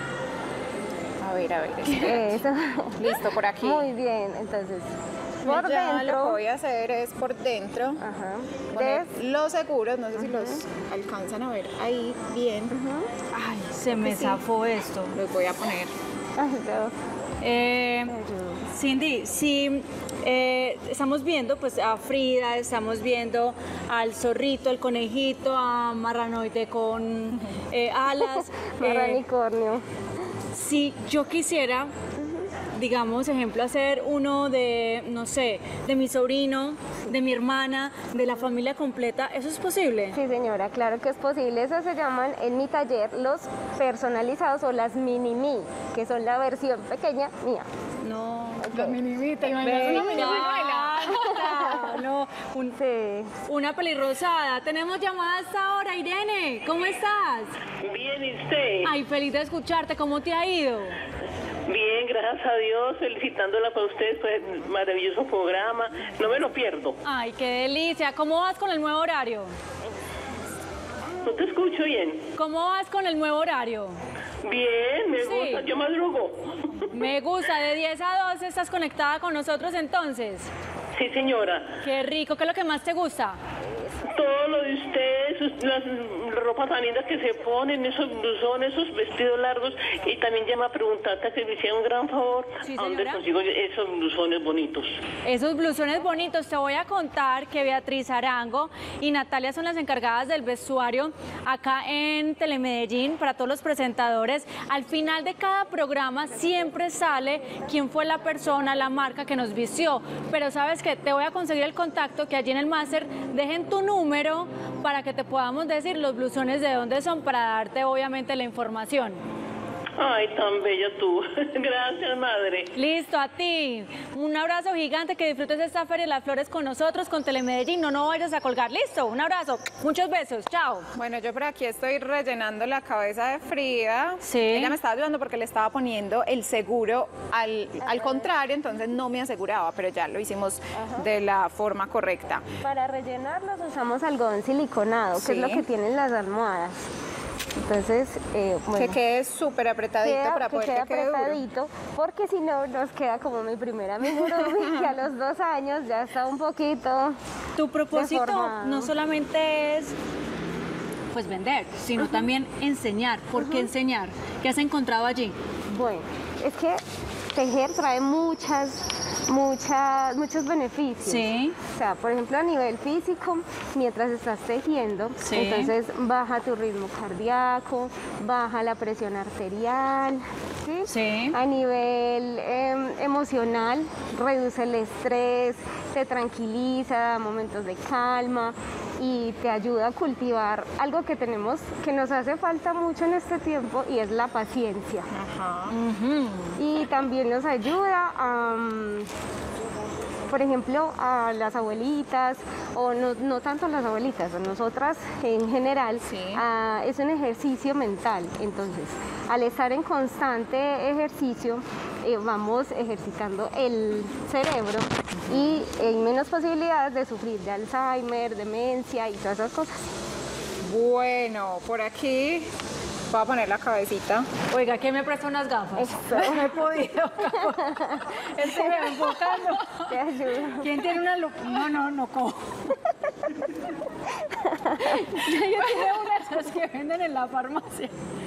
S3: A ver, a ver.
S4: Eso.
S3: Listo, por aquí.
S4: Muy bien, entonces, por
S3: ya
S4: dentro.
S3: Lo que voy a hacer es por dentro.
S4: Ajá.
S3: Poner
S4: Des...
S3: los seguros, no sé
S4: uh-huh.
S3: si los alcanzan a ver ahí bien.
S4: Uh-huh.
S1: Ay, se me sí. zafó esto.
S3: Los voy a poner.
S4: Ay, no.
S1: eh, Cindy, si eh, estamos viendo pues a Frida, estamos viendo al zorrito, al conejito, a Marranoide con eh, alas.
S4: Marranicornio.
S1: Eh, Si yo quisiera, digamos, ejemplo, hacer uno de, no sé, de mi sobrino, de mi hermana, de la familia completa, ¿eso es posible?
S4: Sí, señora, claro que es posible. Eso se llaman en mi taller los personalizados o las mini-mi, que son la versión pequeña mía.
S1: No,
S3: okay. La mini-mi, te
S1: imaginas una mini-Manuela. No, un,
S4: sí.
S1: Una pelirrosada. Tenemos llamada hasta ahora, Irene. ¿Cómo estás?
S8: Bien, ¿y usted?
S1: Ay, feliz de escucharte. ¿Cómo te ha ido?
S8: Bien, gracias a Dios, felicitándola para ustedes por el maravilloso programa. No me lo pierdo.
S1: Ay, qué delicia. ¿Cómo vas con el nuevo horario?
S8: No te escucho bien.
S1: ¿Cómo vas con el nuevo horario?
S8: Bien, me
S1: sí.
S8: gusta, yo madrugo.
S1: Me gusta, de diez a doce estás conectada con nosotros entonces.
S8: Sí, señora.
S1: Qué rico, ¿qué es lo que más te gusta?
S8: Todo lo de ustedes, las ropas tan lindas que se ponen, esos blusones, esos vestidos largos. Y también llama a preguntarte que me hiciera un gran favor.
S1: Sí,
S8: ¿a dónde consigo esos blusones bonitos?
S1: Esos blusones bonitos, te voy a contar que Beatriz Arango y Natalia son las encargadas del vestuario acá en Telemedellín para todos los presentadores. Al final de cada programa siempre sale quién fue la persona, la marca que nos vistió. Pero sabes que te voy a conseguir el contacto, que allí en el máster dejen tu número para que te podamos decir los blusones de dónde son, para darte obviamente la información.
S8: Ay, tan bella tú. Gracias, madre.
S1: Listo, a ti. Un abrazo gigante, que disfrutes esta Feria de las Flores con nosotros, con Telemedellín. No, no vayas a colgar. Listo, un abrazo. Muchos besos. Chao.
S3: Bueno, yo por aquí estoy rellenando la cabeza de Frida.
S1: Sí.
S3: Ella me estaba ayudando porque le estaba poniendo el seguro al, al contrario, entonces no me aseguraba, pero ya lo hicimos Ajá. de la forma correcta.
S4: Para rellenarlos usamos algodón siliconado, sí. que es lo que tienen las almohadas. Entonces, eh, bueno,
S3: que quede súper apretadito
S4: queda,
S3: para poder que, quede,
S4: que quede apretadito, duro. Porque si no nos queda como mi primera Amigurumi, que a los dos años ya está un poquito
S1: Tu propósito
S4: deformado.
S1: No solamente es pues vender, sino uh-huh. también enseñar. ¿Por uh-huh. qué enseñar? ¿Qué has encontrado allí?
S4: Bueno, es que tejer trae muchas, muchas, muchos beneficios.
S1: Sí.
S4: O sea, por ejemplo, a nivel físico, mientras estás tejiendo, sí. entonces baja tu ritmo cardíaco, baja la presión arterial. ¿sí?
S1: Sí.
S4: A nivel eh, emocional, reduce el estrés, te tranquiliza, da momentos de calma. y te ayuda a cultivar algo que tenemos, que nos hace falta mucho en este tiempo, y es la paciencia.
S3: Ajá.
S4: Uh-huh. Y también nos ayuda a... Um, por ejemplo, a las abuelitas, o no, no tanto a las abuelitas, a nosotras en general, sí. uh, es un ejercicio mental. Entonces, al estar en constante ejercicio, eh, vamos ejercitando el cerebro y hay menos posibilidades de sufrir de Alzheimer, demencia y todas esas cosas.
S3: Bueno, por aquí... voy a poner la cabecita.
S1: Oiga, ¿quién me presta unas gafas?
S4: Eso.
S1: No he podido. Estoy enfocando.
S4: Te ayudo.
S1: ¿Quién tiene una lupa? No, no, no cojo. Yo tiene unas esas que venden en la farmacia.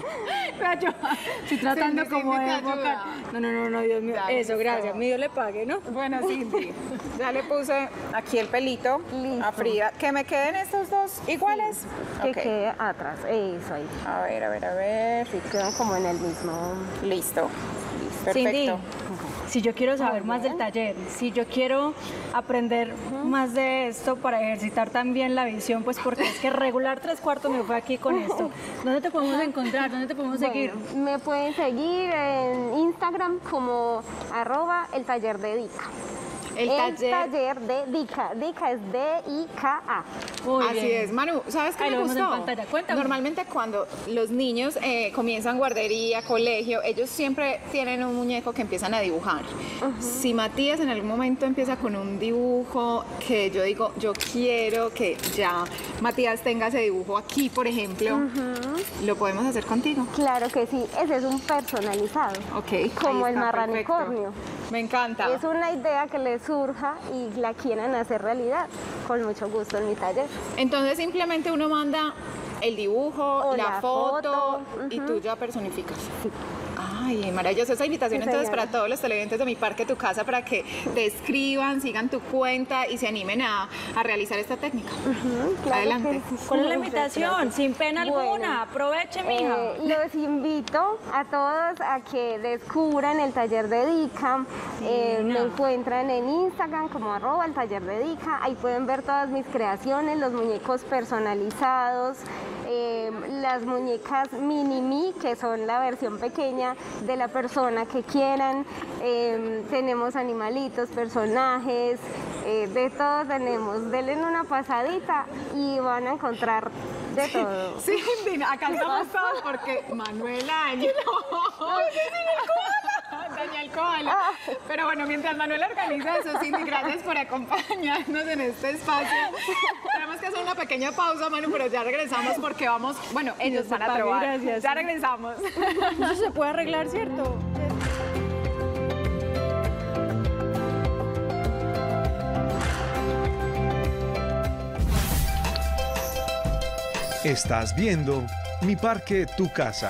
S1: Yo estoy tratando
S3: Cindy,
S1: como
S3: Cindy,
S1: de enfocar. No, no, no, no, Dios mío.
S3: Ya,
S1: eso,
S3: listo.
S1: gracias. Mi Dios le pague, ¿no?
S3: Bueno, Cindy, ya le puse aquí el pelito
S4: Listo.
S3: a Frida. ¿Que me queden estos dos iguales?
S4: Sí, que
S3: Ok.
S4: quede atrás, eso ahí.
S3: A ver, a ver, a ver.
S4: Sí, quedan como en el mismo...
S3: Listo. Perfecto.
S1: Cindy, si yo quiero saber más del taller, si yo quiero aprender uh-huh. más de esto para ejercitar también la visión, pues porque es que regular tres cuartos me fue aquí con esto. ¿Dónde te podemos encontrar? ¿Dónde te podemos
S4: Bueno,
S1: seguir?
S4: me pueden seguir en Instagram como arroba el taller de Dica.
S3: El,
S4: el
S3: taller...
S4: taller de Dica. Dica es D I K A.
S1: Muy
S3: Así
S1: bien.
S3: es, Manu, ¿sabes qué
S1: Ahí
S3: me
S1: lo vemos
S3: gustó?
S1: en pantalla. Cuéntame.
S3: Normalmente cuando los niños eh, comienzan guardería, colegio, ellos siempre tienen un muñeco que empiezan a dibujar. Uh-huh. Si Matías en algún momento empieza con un dibujo que yo digo, yo quiero que ya Matías tenga ese dibujo aquí, por ejemplo, uh-huh. ¿lo podemos hacer contigo?
S4: Claro que sí, ese es un personalizado.
S3: Ok.
S4: Como
S3: el
S4: el marranicornio.
S3: Me encanta.
S4: Es una idea que les surja y la quieran hacer realidad, con mucho gusto en mi taller.
S3: Entonces simplemente uno manda el dibujo,
S4: o
S3: la,
S4: la
S3: foto,
S4: foto
S3: y
S4: uh-huh.
S3: tú ya personificas.
S4: Sí.
S3: Ay, maravillosa esa invitación
S4: Sí,
S3: entonces
S4: señora.
S3: para todos los televidentes de Mi Parque Tu Casa para que te escriban, sigan tu cuenta y se animen a, a realizar esta técnica.
S4: Uh-huh, claro.
S3: Adelante.
S4: Que sí.
S1: ¿Cuál es la
S4: Muchas
S1: invitación?
S4: gracias.
S1: Sin pena
S4: Bueno,
S1: alguna. Aproveche, mija.
S4: Eh, los invito a todos a que descubran el taller de Dica. Eh, me encuentran en Instagram como arroba el taller de Dica. Ahí pueden ver todas mis creaciones, los muñecos personalizados, eh, las muñecas mini mi, que son la versión pequeña de la persona que quieran. Eh, tenemos animalitos, personajes, eh, de todo tenemos. Denle una pasadita y van a encontrar de todo.
S3: Sí, acá estamos todos porque Manuela dañó. Dañó el koala. Pero bueno, mientras Manuela organiza eso, Cindy, gracias por acompañarnos en este espacio. Tenemos que hacer una pequeña pausa, Manu, pero ya regresamos porque vamos, bueno, ellos van a probar.
S1: Gracias.
S3: Ya regresamos.
S1: Eso se puede arreglar, ¿cierto?
S7: Estás viendo Mi Parque Tu Casa.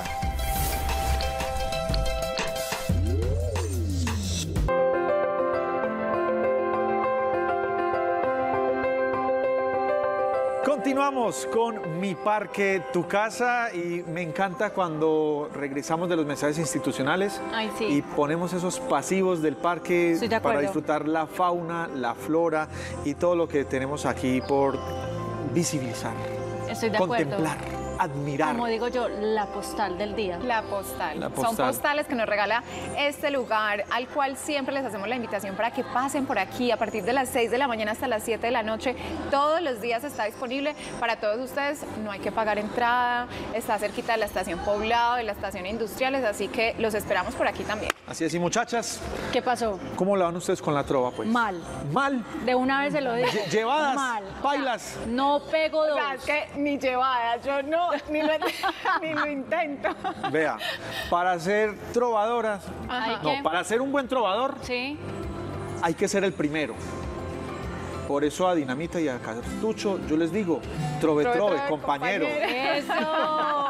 S2: Continuamos con Mi Parque Tu Casa y me encanta cuando regresamos de los mensajes institucionales.
S1: Ay, sí.
S2: Y ponemos esos pasivos del parque
S1: Estoy de
S2: para
S1: acuerdo.
S2: disfrutar la fauna, la flora y todo lo que tenemos aquí por visibilizar,
S1: Estoy de
S2: contemplar,
S1: acuerdo.
S2: admirar.
S1: Como digo yo, la postal del día.
S3: La postal.
S2: La
S3: Son
S2: postal.
S3: postales que nos regala este lugar, al cual siempre les hacemos la invitación para que pasen por aquí a partir de las seis de la mañana hasta las siete de la noche. Todos los días está disponible para todos ustedes. No hay que pagar entrada. Está cerquita de la estación Poblado, de la estación Industriales, así que los esperamos por aquí también.
S2: Así es, y muchachas,
S1: ¿Qué pasó?
S2: ¿cómo la van ustedes con la trova, pues?
S1: Mal.
S2: Mal.
S1: De una vez se lo digo.
S2: Lle- llevadas,
S1: Mal.
S2: bailas.
S1: No pego
S3: O
S1: dos.
S3: sea, es que ni llevada, yo no, ni lo, ni lo intento.
S2: Vea, para ser trovadoras,
S1: Ajá.
S2: no, para ser un buen trovador
S1: Sí.
S2: hay que ser el primero. Por eso a Dinamita y a Cartucho yo les digo, trove,
S3: Trove,
S2: trove,
S3: trove,
S2: compañero.
S3: compañero.
S1: Eso.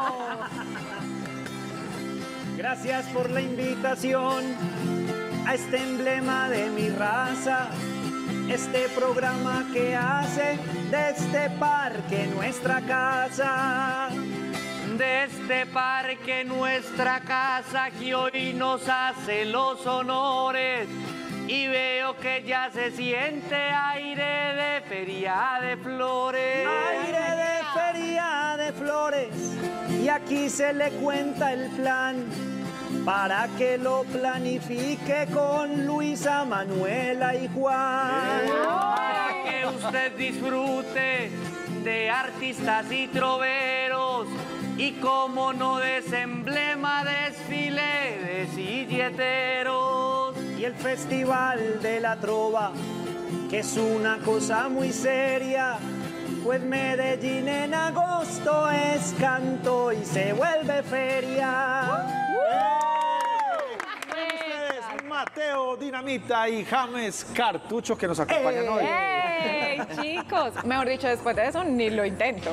S9: Gracias por la invitación a este emblema de mi raza, este programa que hace de este parque nuestra casa.
S10: De este parque nuestra casa que hoy nos hace los honores y veo que ya se siente aire de feria de flores.
S9: Aire de feria de flores, y aquí se le cuenta el plan para que lo planifique con Luisa, Manuela y Juan.
S10: Para que usted disfrute de artistas y troveros, y como no de ese emblema, desfile de silleteros.
S9: Y el Festival de la Trova, que es una cosa muy seria, pues Medellín en agosto es canto y se vuelve feria.
S2: Mateo Dinamita y James Cartucho, que nos acompañan hoy.
S3: ¡Ey, chicos! Mejor dicho, después de eso ni lo intento.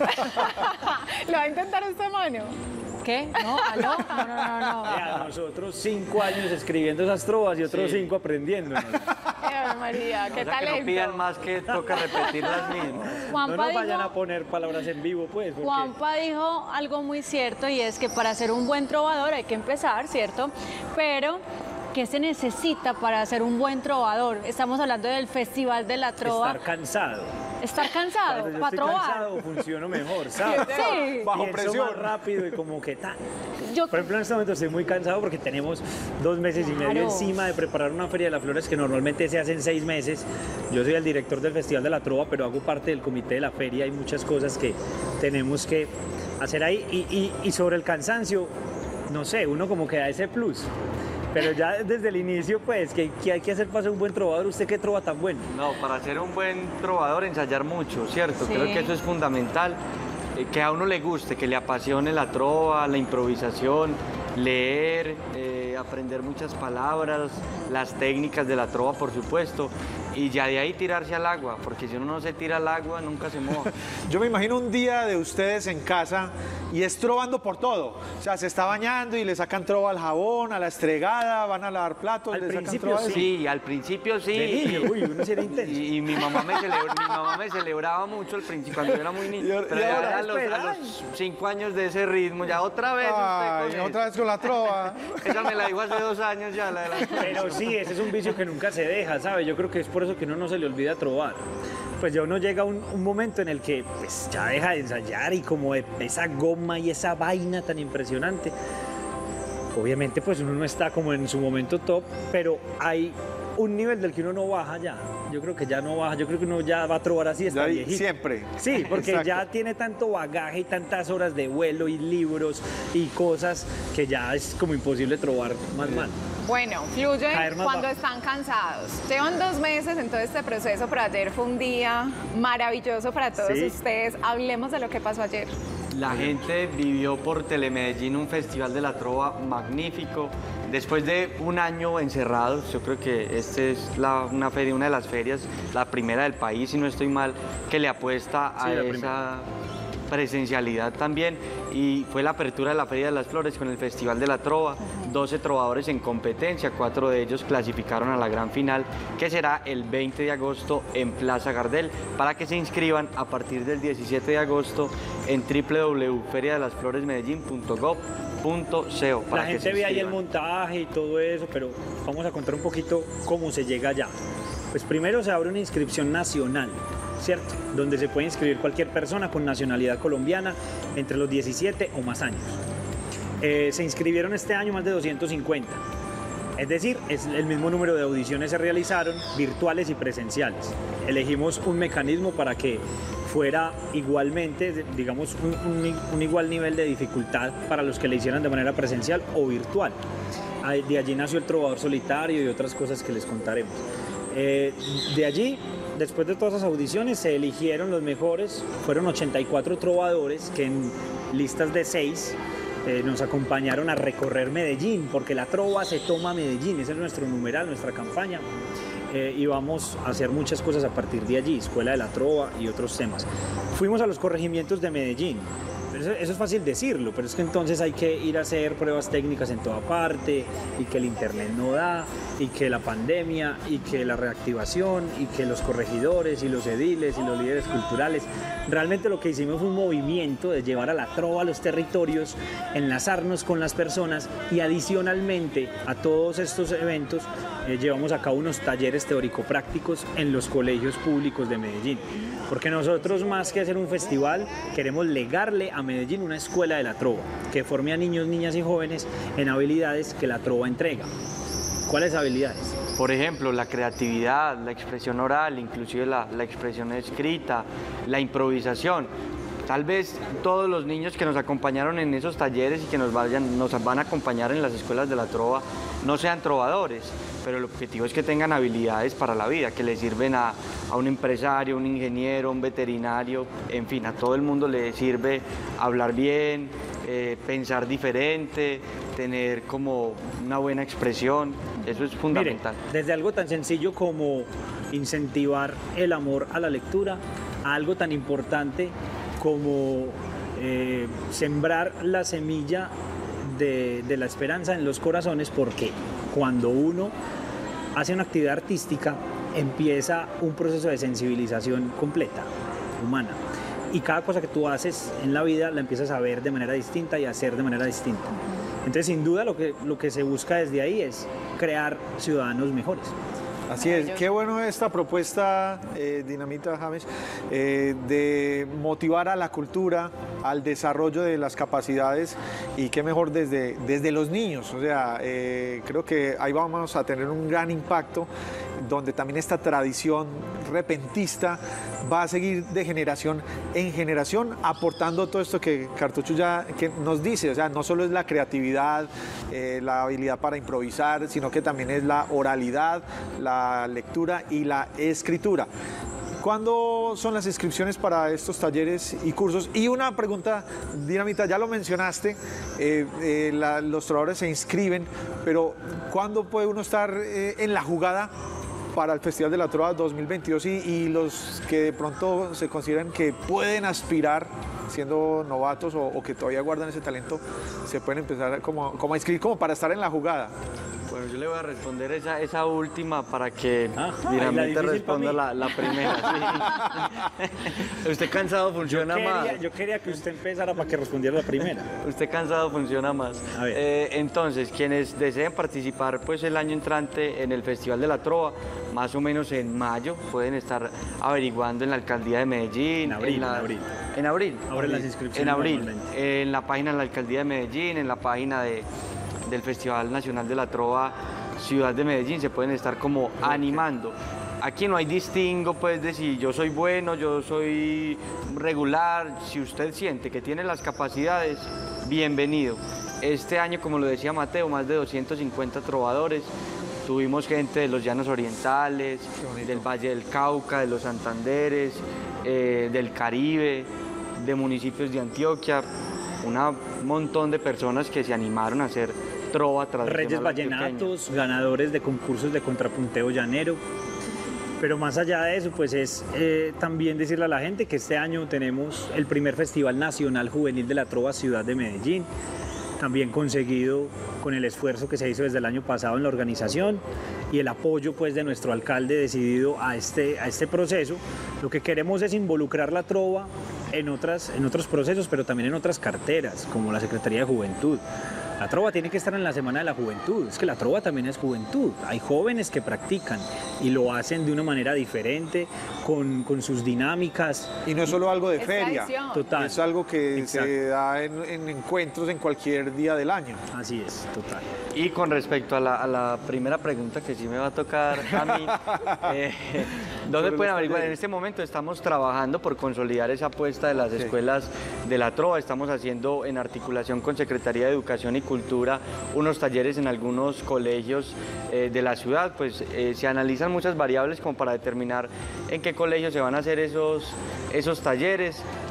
S3: ¿Lo va a intentar esta mano?
S1: ¿Qué? ¿No? ¿Aló? No, no, no, no.
S9: Ya, nosotros cinco años escribiendo esas trovas y otros sí. cinco aprendiendo.
S3: Eva María, qué
S10: o sea,
S3: talento.
S10: Que no pidan más, que toca repetir las mismas.
S9: Juanpa no nos vayan dijo, a poner palabras en vivo, pues.
S1: Porque... Juanpa dijo algo muy cierto, y es que para ser un buen trovador hay que empezar, ¿cierto? Pero... ¿qué se necesita para ser un buen trovador? Estamos hablando del Festival de la Trova.
S9: Estar cansado.
S1: Estar cansado,
S9: Cuando yo
S1: para
S9: estoy
S1: trovar.
S9: cansado funciono mejor, ¿sabes?
S1: Sí.
S2: Bajo presión.
S9: Más rápido y como que tal.
S1: Yo...
S9: Por ejemplo, en este momento estoy muy cansado porque tenemos dos meses
S1: claro.
S9: y medio encima de preparar una Feria de las Flores que normalmente se hace en seis meses. Yo soy el director del Festival de la Trova, pero hago parte del comité de la feria. Hay muchas cosas que tenemos que hacer ahí. Y, y, y sobre el cansancio, no sé, uno como que da ese plus. Pero ya desde el inicio, pues, ¿qué, qué hay que hacer para ser un buen trovador? ¿Usted qué trova tan bueno?
S10: No, para ser un buen trovador, ensayar mucho, ¿cierto?
S1: Sí.
S10: Creo que eso es fundamental. Eh, que a uno le guste, que le apasione la trova, la improvisación, leer, eh, aprender muchas palabras, las técnicas de la trova, por supuesto. Y ya de ahí tirarse al agua, porque si uno no se tira al agua, nunca se moja.
S2: Yo me imagino un día de ustedes en casa y es trovando por todo. O sea, se está bañando y le sacan trova al jabón, a la estregada, van a lavar platos,
S9: al
S2: le sacan
S9: principio
S2: trova.
S10: Sí, sí, al principio sí.
S9: De niño, uy, uno sí era intenso.
S10: Y, y mi, mamá me celebra, mi mamá me celebraba mucho al principio, cuando yo era muy niño.
S2: Y,
S10: pero
S2: y
S10: ya
S2: ahora,
S10: a, los, a los cinco años de ese ritmo, ya otra vez
S2: Ay,
S10: usted con
S2: otra vez con la trova.
S10: Esa me la dijo hace dos años ya, la de la...
S9: Pero sí, ese es un vicio que nunca se deja, ¿sabe? Yo creo que es por eso que uno no se le olvida a trovar. Pues ya uno llega a un, un momento en el que pues, ya deja de ensayar y como de, esa goma y esa vaina tan impresionante. Obviamente pues uno no está como en su momento top, pero hay un nivel del que uno no baja ya. Yo creo que ya no baja, yo creo que uno ya va a trovar así hasta viejito.
S2: Siempre.
S9: Sí, porque
S2: Exacto.
S9: ya tiene tanto bagaje y tantas horas de vuelo y libros y cosas que ya es como imposible trovar más mal.
S3: Bueno, fluyen cuando
S9: bajo.
S3: están cansados. Llevan dos meses en todo este proceso, pero ayer fue un día maravilloso para todos
S9: Sí.
S3: ustedes. Hablemos de lo que pasó ayer.
S10: La gente vivió por Telemedellín un festival de la trova magnífico. Después de un año encerrados, yo creo que esta es la, una, feria, una de las ferias, la primera del país, si no estoy mal, que le apuesta a
S9: Sí, la
S10: esa
S9: primera.
S10: presencialidad también. Y fue la apertura de la Feria de las Flores con el Festival de la Trova. doce trovadores en competencia, cuatro de ellos clasificaron a la gran final, que será el veinte de agosto en Plaza Gardel. Para que se inscriban a partir del diecisiete de agosto en w w w punto feria de las flores medellín punto gov punto co.
S9: La gente ve ahí el montaje y todo eso, pero vamos a contar un poquito cómo se llega allá. Pues primero se abre una inscripción nacional, ¿cierto? Donde se puede inscribir cualquier persona con nacionalidad colombiana entre los diecisiete o más años. Eh, se inscribieron este año más de doscientos cincuenta. Es decir, es el mismo número de audiciones se realizaron, virtuales y presenciales. Elegimos un mecanismo para que fuera igualmente, digamos, un, un, un igual nivel de dificultad para los que le hicieran de manera presencial o virtual. De allí nació el Trovador Solitario y otras cosas que les contaremos. Eh, de allí, después de todas esas audiciones, se eligieron los mejores. Fueron ochenta y cuatro trovadores que en listas de seis eh, nos acompañaron a recorrer Medellín, porque la trova se toma Medellín, ese es nuestro numeral, nuestra campaña. Eh, y vamos a hacer muchas cosas a partir de allí, Escuela de la Trova y otros temas. Fuimos a los corregimientos de Medellín. Eso, eso es fácil decirlo, pero es que entonces hay que ir a hacer pruebas técnicas en toda parte, y que el internet no da, y que la pandemia, y que la reactivación, y que los corregidores, y los ediles, y los líderes culturales. Realmente lo que hicimos fue un movimiento de llevar a la trova a los territorios, enlazarnos con las personas, y adicionalmente a todos estos eventos eh, llevamos a cabo unos talleres teórico-prácticos en los colegios públicos de Medellín. Porque nosotros, más que hacer un festival, queremos legarle a Medellín una escuela de la trova, que forme a niños, niñas y jóvenes en habilidades que la trova entrega. ¿Cuáles habilidades?
S10: Por ejemplo, la creatividad, la expresión oral, inclusive la, la expresión escrita, la improvisación. Tal vez todos los niños que nos acompañaron en esos talleres y que nos, vayan, nos van a acompañar en las escuelas de la trova no sean trovadores, pero el objetivo es que tengan habilidades para la vida, que le sirven a, a un empresario, un ingeniero, un veterinario, en fin, a todo el mundo le sirve hablar bien, eh, pensar diferente, tener como una buena expresión, eso es fundamental.
S9: Mire, desde algo tan sencillo como incentivar el amor a la lectura, a algo tan importante como eh, sembrar la semilla de, de la esperanza en los corazones, porque cuando uno hace una actividad artística empieza un proceso de sensibilización completa, humana, y cada cosa que tú haces en la vida la empiezas a ver de manera distinta y a hacer de manera distinta. Entonces, sin duda, lo que, lo que se busca desde ahí es crear ciudadanos mejores.
S2: Así es, qué bueno esta propuesta, eh, Dinamita James, eh, de motivar a la cultura, al desarrollo de las capacidades, y qué mejor desde, desde los niños. O sea, eh, creo que ahí vamos a tener un gran impacto, donde también esta tradición repentista va a seguir de generación en generación, aportando todo esto que Cartucho ya que nos dice. O sea, no solo es la creatividad, eh, la habilidad para improvisar, sino que también es la oralidad, la lectura y la escritura. ¿Cuándo son las inscripciones para estos talleres y cursos? Y una pregunta, Dinamita, ya lo mencionaste, eh, eh, la, los trovadores se inscriben, pero ¿cuándo puede uno estar eh, en la jugada para el Festival de la Trova dos mil veintidós, y, y los que de pronto se consideran que pueden aspirar, siendo novatos o, o que todavía guardan ese talento, se pueden empezar como, como a inscribir como para estar en la jugada?
S10: Bueno, yo le voy a responder esa, esa última para que
S9: ah,
S10: Dinamita responda la, la primera. Sí. Usted cansado funciona
S9: yo quería,
S10: más.
S9: Yo quería que usted empezara para que respondiera la primera.
S10: Usted cansado funciona más.
S9: A ver.
S10: Eh, entonces, quienes deseen participar pues el año entrante en el Festival de la Trova, más o menos en mayo, pueden estar averiguando en la Alcaldía de Medellín.
S9: En abril,
S10: en, la,
S9: en abril.
S10: En abril.
S9: Ahora las inscripciones.
S10: En abril. En la página de la Alcaldía de Medellín, en la página de... del Festival Nacional de la Trova Ciudad de Medellín, se pueden estar como animando. Aquí no hay distingo pues de si yo soy bueno, yo soy regular. Si usted siente que tiene las capacidades, bienvenido. Este año, como lo decía Mateo, más de doscientos cincuenta trovadores. Tuvimos gente de los Llanos Orientales, del Valle del Cauca, de los Santanderes, eh, del Caribe, de municipios de Antioquia. Un montón de personas que se animaron a hacer trova tradicional.
S9: Reyes vallenatos, antioqueña. Ganadores de concursos de contrapunteo llanero. Pero más allá de eso, pues es eh, también decirle a la gente que este año tenemos el primer Festival Nacional Juvenil de la Trova Ciudad de Medellín, también conseguido con el esfuerzo que se hizo desde el año pasado en la organización y el apoyo pues de nuestro alcalde decidido a este, a este proceso. Lo que queremos es involucrar la trova en, otras, en otros procesos, pero también en otras carteras, como la Secretaría de Juventud. La trova tiene que estar en la Semana de la Juventud, es que la trova también es juventud. Hay jóvenes que practican y lo hacen de una manera diferente, con, con sus dinámicas.
S2: Y no es solo algo de es feria,
S9: total.
S2: Es algo que
S9: Exacto.
S2: se da en, en encuentros en cualquier día del año.
S9: Así es, total.
S10: Y con respecto a la, a la primera pregunta que sí me va a tocar a mí, eh, ¿dónde pueden averiguar? En este momento estamos trabajando por consolidar esa apuesta de las sí. escuelas de la trova. Estamos haciendo en articulación con Secretaría de Educación y Cultura unos talleres en algunos colegios eh, de la ciudad. Pues eh, se analizan muchas variables como para determinar en qué colegios se van a hacer esos, esos talleres.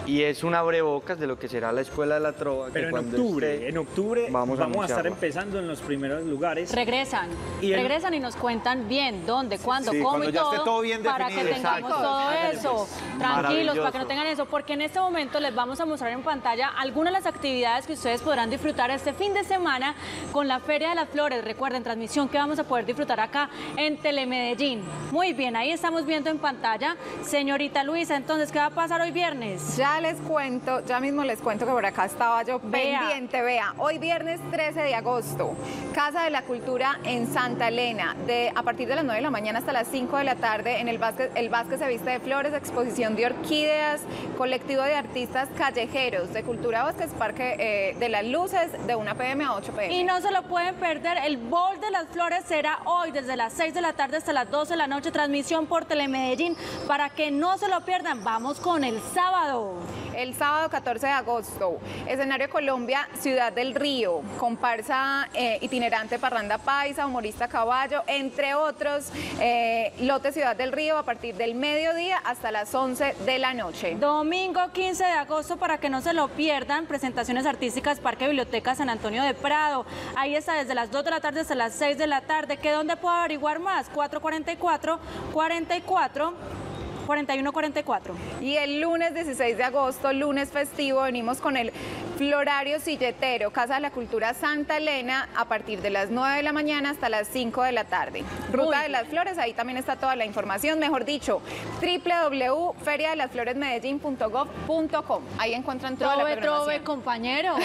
S10: y es un abrebocas de lo que será la Escuela de la Trova.
S9: Pero en octubre, esté, en octubre vamos, vamos a, a estar empezando en los primeros lugares.
S1: Regresan, y el... regresan y nos cuentan bien dónde, cuándo, sí, cómo y
S2: ya
S1: todo,
S2: esté todo bien
S1: para
S2: definido.
S1: que tengamos Exacto. todo eso, tranquilos, para que no tengan eso, porque en este momento les vamos a mostrar en pantalla algunas de las actividades que ustedes podrán disfrutar este fin de semana con la Feria de las Flores. Recuerden, transmisión que vamos a poder disfrutar acá en Telemedellín. Muy bien, ahí estamos viendo en pantalla. Señorita Luisa, entonces, ¿qué va a pasar hoy viernes?
S3: Ya les cuento, ya mismo les cuento que por acá estaba yo vea. pendiente, vea. Hoy viernes trece de agosto, Casa de la Cultura en Santa Elena, de, a partir de las nueve de la mañana hasta las cinco de la tarde, en el Vázquez, el Vázquez se viste de flores, exposición de orquídeas, colectivo de artistas callejeros, de Cultura Vázquez, Parque eh, de las Luces, de una pe eme a ocho pe eme.
S1: Y no se lo pueden perder, el Bol de las Flores será hoy, desde las seis de la tarde hasta las doce de la noche, transmisión por Telemedellín, para que no se lo pierdan. Vamos con el sábado.
S3: El sábado catorce de agosto, escenario Colombia, Ciudad del Río, comparsa eh, itinerante Parranda Paisa, humorista Caballo, entre otros, eh, lote Ciudad del Río a partir del mediodía hasta las once de la noche.
S1: Domingo quince de agosto, para que no se lo pierdan, presentaciones artísticas Parque Biblioteca San Antonio de Prado. Ahí está desde las dos de la tarde hasta las seis de la tarde. ¿Qué dónde puedo averiguar más? cuatro cuarenta y cuatro, cuarenta y cuatro. cuarenta y uno cuarenta y cuatro.
S3: Y el lunes dieciséis de agosto, lunes festivo, venimos con el Florario Silletero, Casa de la Cultura Santa Elena, a partir de las nueve de la mañana hasta las cinco de la tarde. Ruta Uy. de las Flores, ahí también está toda la información, mejor dicho, doble u doble u doble u punto feria de las flores medellín punto gov punto com. Ahí encuentran toda
S1: trove,
S3: la programación.
S1: Trove, compañero.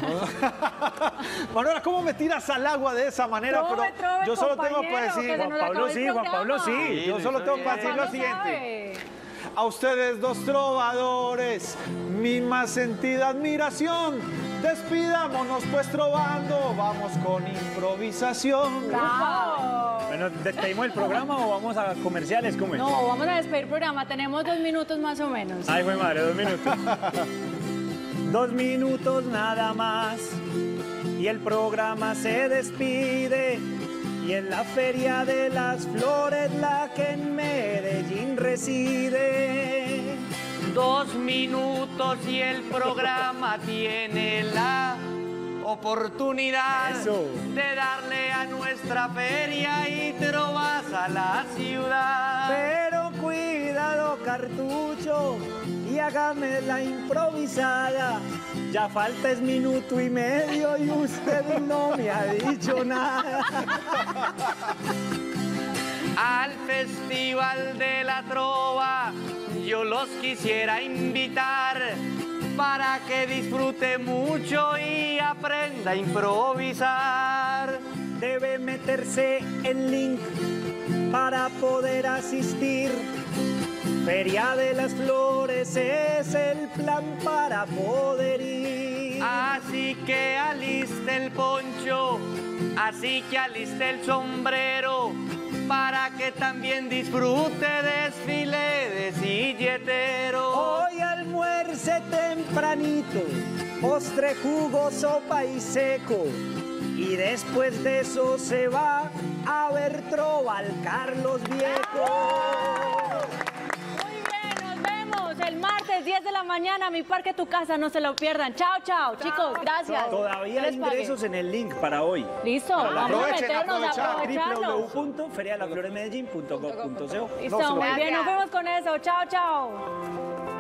S2: Manuela, ¿cómo me tiras al agua de esa manera?
S1: Trove,
S2: Pero
S1: trove,
S2: yo solo tengo que decir,
S9: Juan Pablo sí, Juan Pablo sí.
S2: sí yo solo tengo que decir lo siguiente. A ustedes dos trovadores, mi más sentida admiración. Despidámonos pues trovando, vamos con improvisación.
S1: ¡Bravo!
S9: Bueno, ¿despedimos el programa o vamos a comerciales? ¿Cómo es?
S1: No, vamos a despedir el programa, tenemos dos minutos más o menos.
S9: Ay, güey madre, dos minutos. Dos minutos nada más y el programa se despide. Y en la Feria de las Flores, la que en Medellín reside.
S10: Dos minutos y el programa tiene la oportunidad
S9: Eso.
S10: de darle a nuestra feria y trovas a la ciudad.
S9: Pero cuidado, cartucho, y hágame la improvisada. Ya falta es minuto y medio y usted no me ha dicho nada.
S10: Al Festival de la Trova yo los quisiera invitar para que disfrute mucho y aprenda a improvisar.
S9: Debe meterse el link para poder asistir. Feria de las Flores es el plan para poder ir.
S10: Así que aliste el poncho, así que aliste el sombrero, para que también disfrute desfile de silletero.
S9: Hoy almuerce tempranito, postre, jugo, sopa y seco. Y después de eso se va a ver trova al Carlos Viejo.
S1: El martes, diez de la mañana, Mi Parque Tu Casa, no se lo pierdan. Chao, chao, chicos, gracias.
S9: Todavía hay ingresos en el link para hoy.
S1: Listo, vamos a meternos a aprovecharlo.
S9: doble u doble u doble u punto feria de las flores medellín punto gov punto co.
S1: Listo, muy bien, nos vemos con eso. Chao, chao.